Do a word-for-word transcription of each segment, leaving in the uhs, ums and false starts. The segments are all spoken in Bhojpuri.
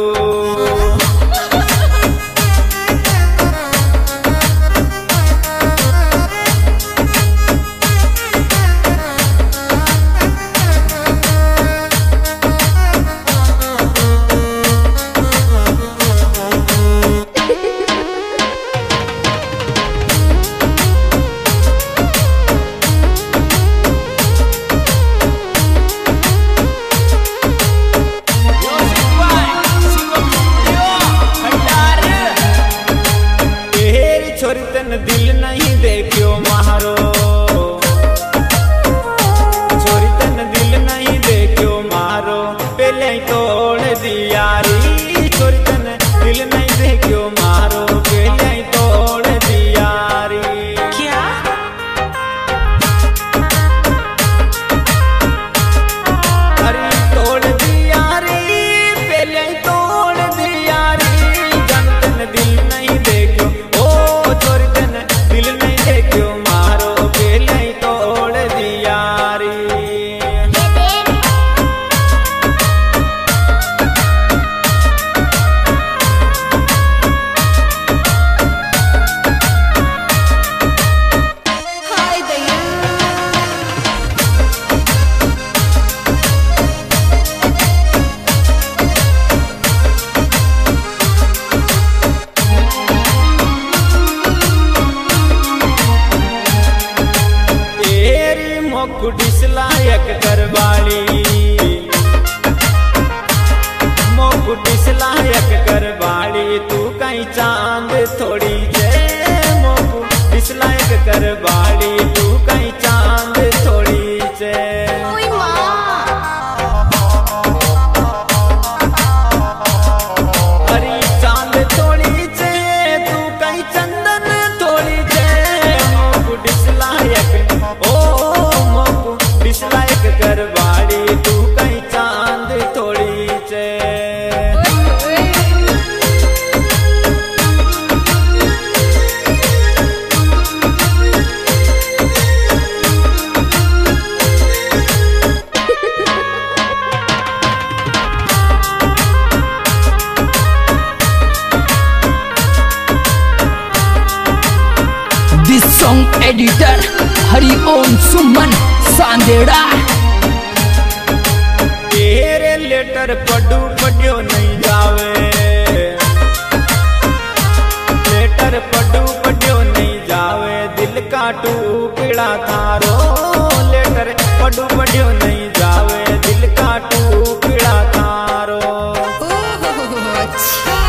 दिल नहीं देखियो मारो छोरी तन दिल नहीं देखियो मारो पहले ही तोड़ दिया री छोरी तन दिल नहीं देखियो मारो पहले ही तोड़ दिया री। क्या अरे तोड़ दिया री पहले ही तोड़ दिया री जन तन दिल नहीं देखियो ओ छोरी तन दिल नहीं देखियो मारो पहले ही तोड़ दिया री। हाय दया तेरी मोकुडिस लायक करवाली मोकुडिस लायक करवाली तू कहीं चांद थोड़ी जे मोकुडिस लायक करवाली तू कहीं चांद थोड़ी जे। ओए माँ अरे चांद थोड़ी जे तू कहीं चंदन थोड़ी जे मोकुडिस लायक ओ मोकुडिस लायक करवाली तू कहीं चांद थोड़ी जे। This song editor Hari Om Suman Sandera। तेरे लेटर पढ़ू पढ़ियो नहीं जावे लेटर पढ़ू पढ़ियो नहीं जावे दिल का टुकड़ा थारो लेटर पढ़ू पढ़ियो नहीं जावे दिल का टुकड़ा थारो। ओह अच्छा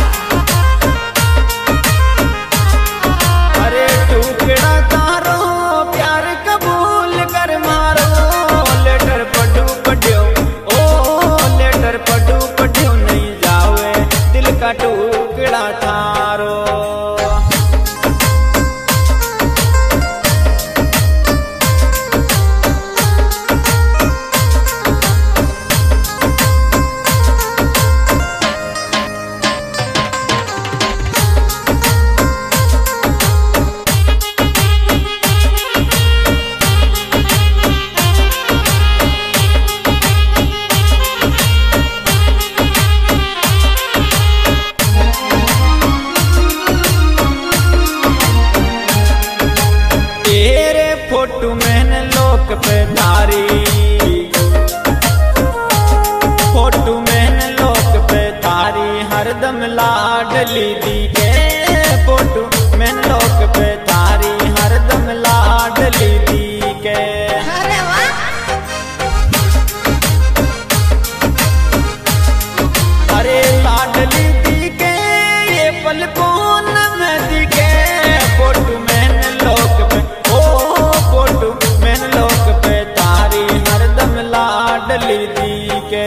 अरे टुकड़ा तारो प्यार कबूल कर मारो लेटर पढ़ू पढ़ियो ओ लेटर पढ़ू पढ़ियो नहीं जावे दिल का टुकड़ा थारो। तेरे फोटो मैंने लोक पे तारी फोटो मैंने लोक पे तारी हरदम लाडली दी के फोटो मैंने लोक पे तारी हरदम लाडली दी के। अरे वाह अरे लाडली दी के ये पल कौन में दी के फोटो मैंने लोक पे ओ फोटो मैंने लोक पे तारी हरदम लाडली दी के।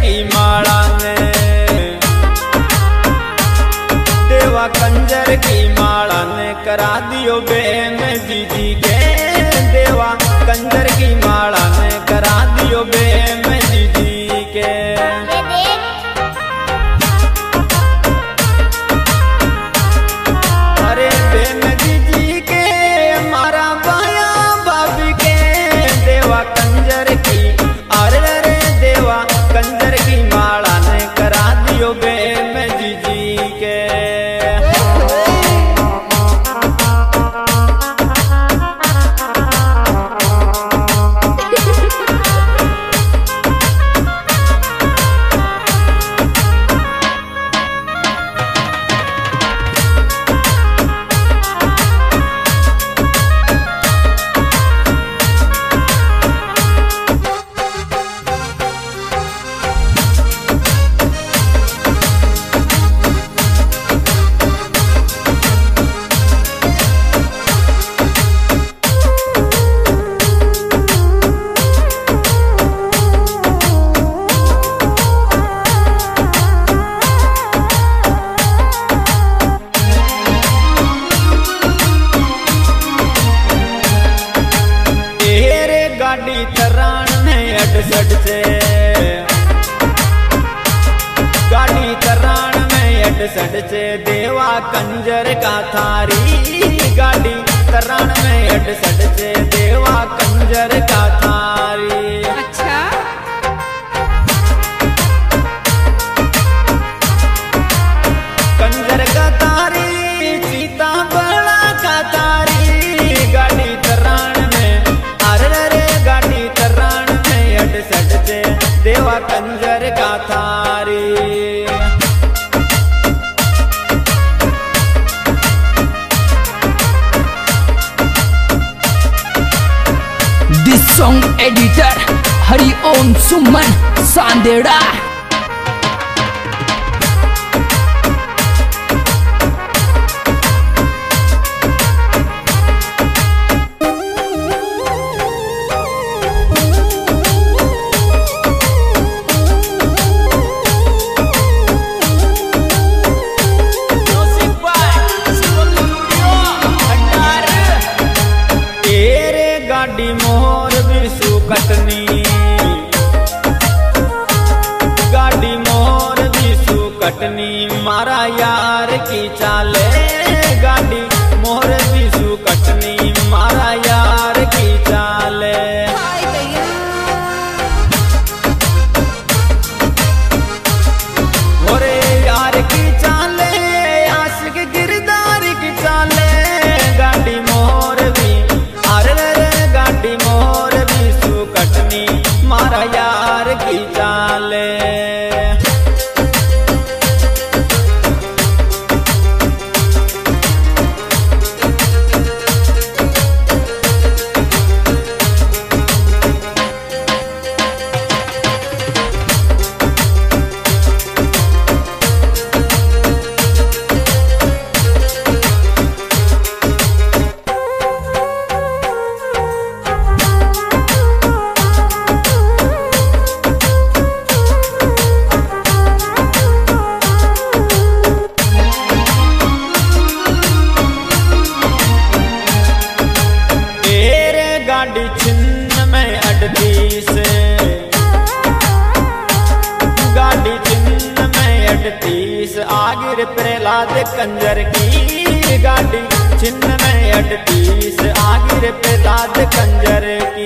की माला ने देवा कंजर की माला ने करा दियो बेन जीजी के देवा कंजर की माला ने करा दियो बेन जीजी के अरे बेन जीजी के मारा बाया भाभी के देवा कंजर की अरे रे देवा कंजर की माला ने करा दियो बेन जीजी के गाड़ी तरान में अड़सठ से गाड़ी तरान में अड़सठ से देवा कंजर का थारी गाड़ी तरान में अड़सठ से देवा कंजर का थारी अच्छा कंजर का तारी सीता बड़ा का तारी गाड़ी तरान में अरे गाड़ी तरान में अड़सठ से देवा कंजर का थारी दिस सॉन्ग एडिटर हरिओम सुमन सांदेड़ा। गाड़ी मोर विशु कटनी गाड़ी मोर विशु कटनी मारा यार की चाले गाड़ी मोर विशु कटनी मारा यार की चाले हाय दैया ओरे यार की चाले आशिक गिरदार की चाले गाड़ी मोर भी अरे गाड़ी मोर विशु कटनी मारा यार की चाले गाड़ी छिन्न में अड़तीस गाड़ी छिन्न में अड़तीस आगिर प्रहलाद कंजर की गाड़ी छिन्न में अड़तीस आगिर प्रहलाद कंजर की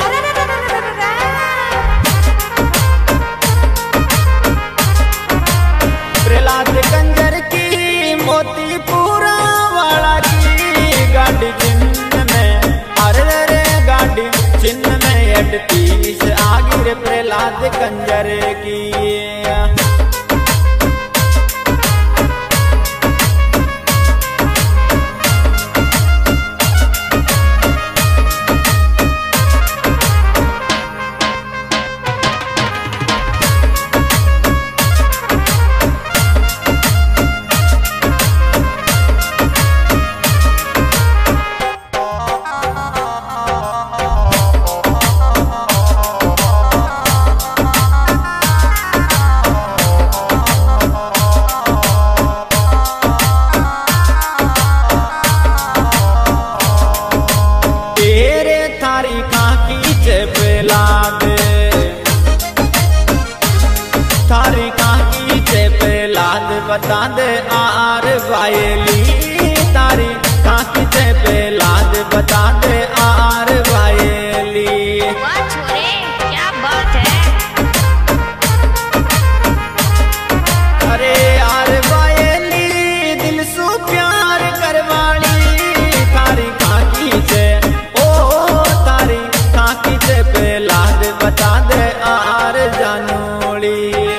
प्रहलाद कंजर की मोतीपुरा वाला की गाड़ी छिन्न में अरे गाड़ी छिन्न में अड़तीस आगिर प्रहलाद कंजर की बता दे आर वायली तारी काकी से पे लाद बता दे आर वायली। वाह छोरे क्या बात है। अरे आर वायली दिल सु प्यार करवाली तारी काकी से ओ तारी काकी से पे लाद बता दे आर जानोड़ी।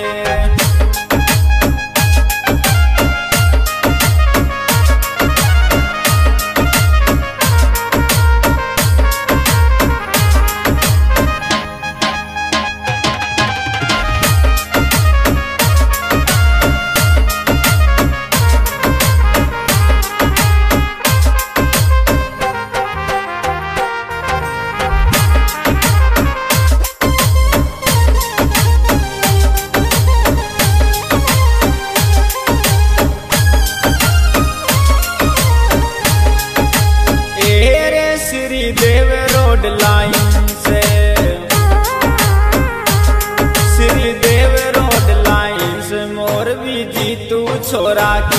श्रीदेव रोड लाइन से श्रीदेव रोड लाइन से मोर भी जीतू छोरा